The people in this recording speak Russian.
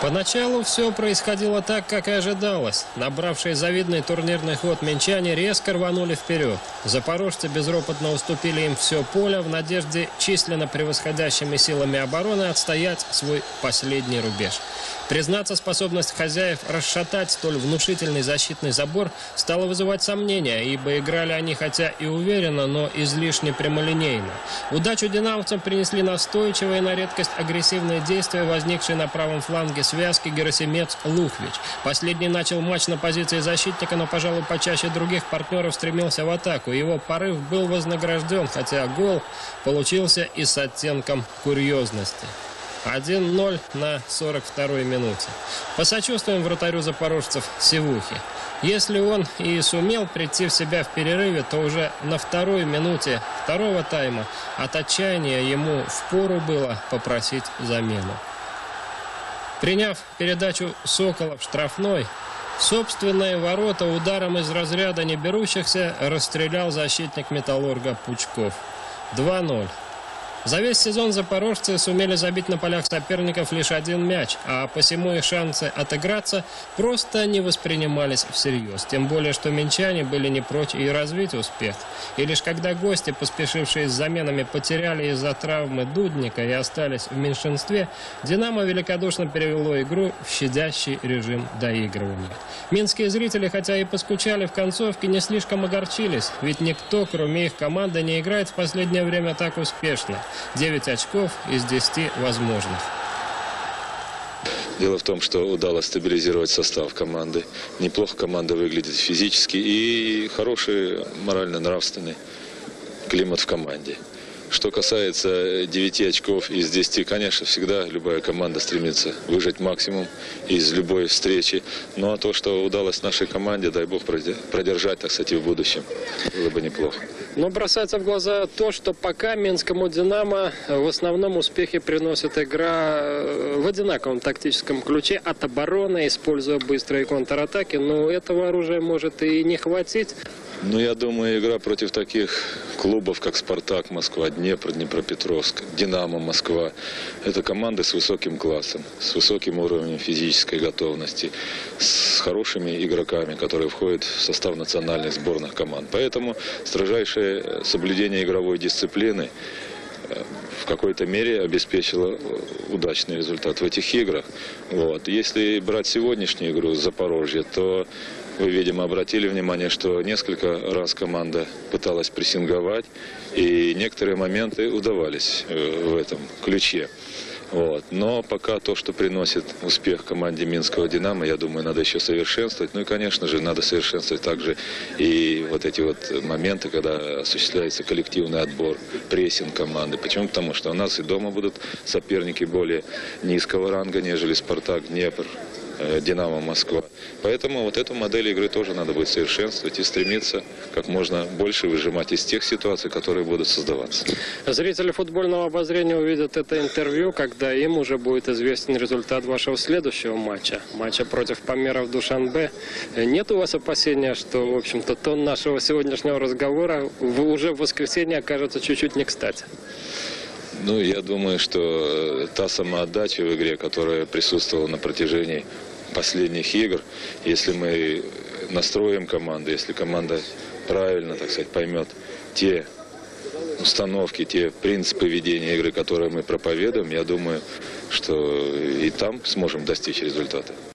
Поначалу все происходило так, как и ожидалось. Набравшие завидный турнирный ход минчане резко рванули вперед. Запорожцы безропотно уступили им все поле в надежде численно превосходящими силами обороны отстоять свой последний рубеж. Признаться, способность хозяев расшатать столь внушительный защитный забор стала вызывать сомнения, ибо играли они хотя и уверенно, но излишне прямолинейно. Удачу динамовцам принесли настойчивые на редкость агрессивные действия, возникшие на правом фланге связки Герасимец-Лухвич. Последний начал матч на позиции защитника, но, пожалуй, почаще других партнеров стремился в атаку. Его порыв был вознагражден, хотя гол получился и с оттенком курьезности. 1-0 на 42-й минуте. Посочувствуем вратарю запорожцев Севухи. Если он и сумел прийти в себя в перерыве, то уже на второй минуте второго тайма от отчаяния ему впору было попросить замену. Приняв передачу Сокола в штрафной, собственные ворота ударом из разряда неберущихся расстрелял защитник Металлурга Пучков. 2-0. За весь сезон запорожцы сумели забить на полях соперников лишь один мяч, а посему их шансы отыграться просто не воспринимались всерьез. Тем более, что минчане были не прочь и развить успех. И лишь когда гости, поспешившие с заменами, потеряли из-за травмы Дудника и остались в меньшинстве, «Динамо» великодушно перевело игру в щадящий режим доигрывания. Минские зрители, хотя и поскучали в концовке, не слишком огорчились, ведь никто, кроме их команды, не играет в последнее время так успешно. 9 очков из 10 возможных. Дело в том, что удалось стабилизировать состав команды. Неплохо команда выглядит физически и хороший морально-нравственный климат в команде. Что касается 9 очков из 10, конечно, всегда любая команда стремится выжать максимум из любой встречи. Ну а то, что удалось нашей команде, дай бог продержать, так сказать, и в будущем, было бы неплохо. Но бросается в глаза то, что пока минскому «Динамо» в основном успехи приносит игра в одинаковом тактическом ключе от обороны, используя быстрые контратаки. Но этого оружия может и не хватить. Ну, я думаю, игра против таких клубов, как «Спартак» Москва, Днепр, Днепропетровск, «Динамо» Москва. Это команды с высоким классом, с высоким уровнем физической готовности, с хорошими игроками, которые входят в состав национальных сборных команд. Поэтому строжайшее соблюдение игровой дисциплины в какой-то мере обеспечило удачный результат в этих играх. Вот. Если брать сегодняшнюю игру Запорожья, то вы, видимо, обратили внимание, что несколько раз команда пыталась прессинговать, и некоторые моменты удавались в этом ключе. Вот. Но пока то, что приносит успех команде минского «Динамо», я думаю, надо еще совершенствовать. Ну и, конечно же, надо совершенствовать также и вот эти вот моменты, когда осуществляется коллективный отбор, прессинг команды. Почему? Потому что у нас и дома будут соперники более низкого ранга, нежели «Спартак», Днепр, «Динамо» Москва. Поэтому вот эту модель игры тоже надо будет совершенствовать и стремиться как можно больше выжимать из тех ситуаций, которые будут создаваться. Зрители футбольного обозрения увидят это интервью, когда им уже будет известен результат вашего следующего матча. Матча против Помера в Душанбе. Нет у вас опасения, что, в общем-то, тон нашего сегодняшнего разговора уже в воскресенье окажется чуть-чуть не кстати? Ну, я думаю, что та самоотдача в игре, которая присутствовала на протяжении последних игр, если мы настроим команду, если команда правильно, так сказать, поймет те установки, те принципы ведения игры, которые мы проповедуем, я думаю, что и там сможем достичь результата.